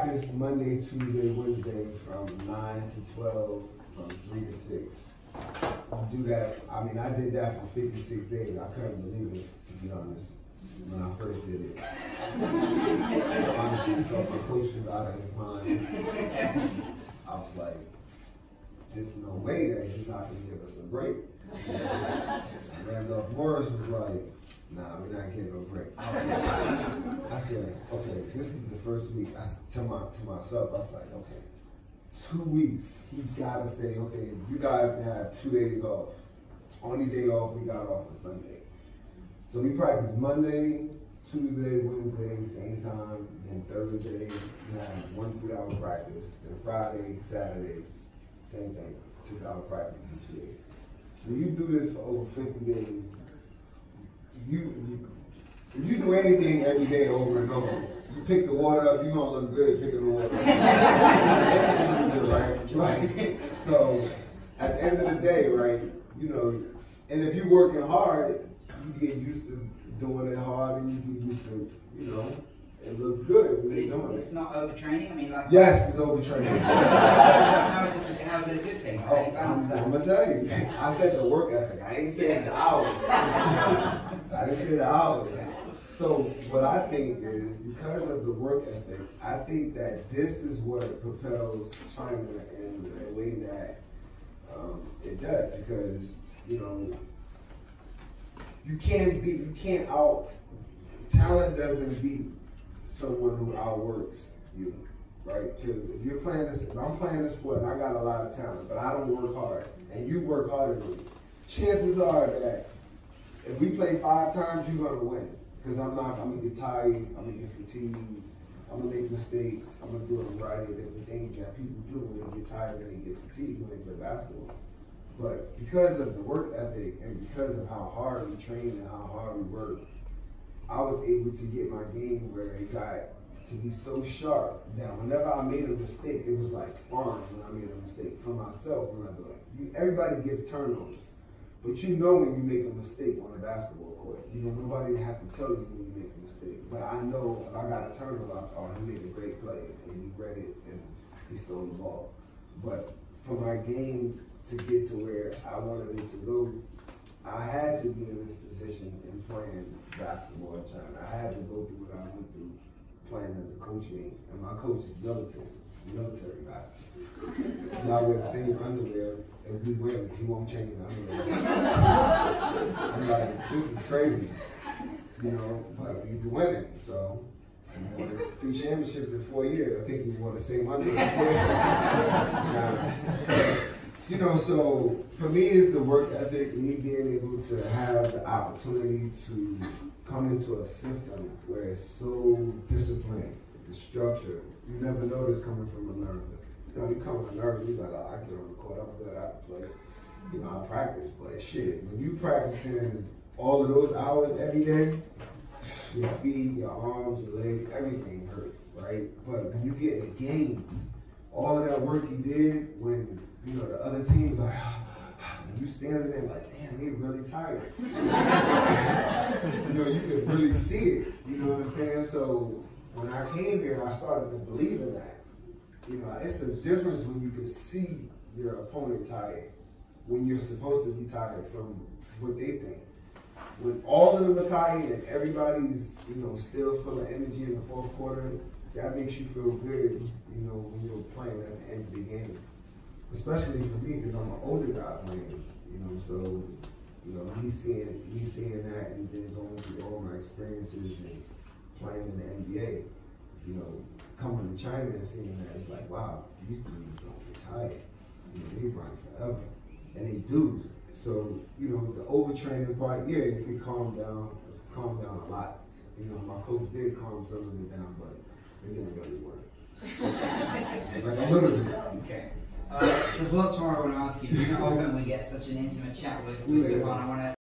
practice Monday, Tuesday, Wednesday from 9 to 12, from 3 to 6. I do that, I mean, I did that for 56 days. I couldn't believe it, to be honest, when I first did it. I honestly thought my coach was out of his mind. I was like, there's no way that he's not going to give us a break. Randolph Morris was like, nah, we're not getting no break. I said, okay, this is the first week. To myself, I was like, okay, 2 weeks. He gotta say, okay, you guys can have 2 days off. Only day off we got off was Sunday. So we practiced Monday, Tuesday, Wednesday, same time. Then Thursday, we had 1 3-hour practice. Then Friday, Saturday, same thing, 6-hour practice in 2 days. When you do this for over 50 days, if you do anything every day over and over, you pick the water up, you're gonna look good picking the water up. Right? So at the end of the day, right, you know, and if you're working hard, you get used to doing it hard and you get used to, you know, it looks good when you're doing it. It's not overtraining? I mean, like... Yes, it's overtraining. How is it a good thing? I'm gonna tell you. I said the work ethic. I ain't saying the hours. I didn't say the hours. So what I think is, because of the work ethic, I think that this is what propels China in the way that it does. Because, you know, talent doesn't beat someone who outworks you, right? Because if you're playing this, if I'm playing this sport and I got a lot of talent, but I don't work hard, and you work harder than me, chances are that if we play 5 times, you're gonna win. Because I'm gonna get tired, I'm gonna get fatigued, I'm gonna make mistakes, I'm gonna do a variety of different things that people do when they get tired and they get fatigued when they play basketball. But because of the work ethic and because of how hard we train and how hard we work, I was able to get my game where it got to be so sharp that whenever I made a mistake, it was like fun when I made a mistake. For myself, when I do it. Everybody gets turnovers. But you know when you make a mistake on a basketball court. You know, nobody has to tell you when you make a mistake. But I know if I got a turnover, he made a great play, and he read it, and he stole the ball. But for my game to get to where I wanted it to go, I had to be in this position in playing basketball in China. I had to go through what I went through playing in the coaching, and my coach is military guy. Y'all wear the same underwear. If we win, he won't change the underwear. I'm like, this is crazy, you know, but we winning, so. We won 3 championships in 4 years. I think we won the same underwear. You know, so for me, it's the work ethic, me being able to have the opportunity to come into a system where it's so disciplined, the structure. You never know this coming from America. You know, you come to America, you're like, oh, I get on the court, I'm good, I can play. You know, I practice, but shit, when you practicing all of those hours every day, your feet, your arms, your legs, everything hurt, right? But when you get in the games, all of that work you did when, you know, the other team's like, and you standing there like, damn, they really tired. You know, you could really see it, you know what I'm saying? So when I came here, I started to believe in that. You know, it's a difference when you can see your opponent tired, when you're supposed to be tired from what they think. When all of them are tired and everybody's, you know, still full of energy in the 4th quarter, that makes you feel good, you know, when you're playing at the end of the game. Especially for me, because I'm an older guy playing, you know, so, you know, me seeing that and then going through all my experiences and playing in the NBA, you know, coming to China and seeing that, it's like, wow, these dudes don't get tired. You know, they run forever. And they do. So, you know, the overtraining part, yeah, you can calm down a lot. You know, my coach did calm some of it down, but it didn't really work. Like a little bit. Okay. There's lots more I want to ask you. You know, often we get such an intimate chat with Stephon. I want to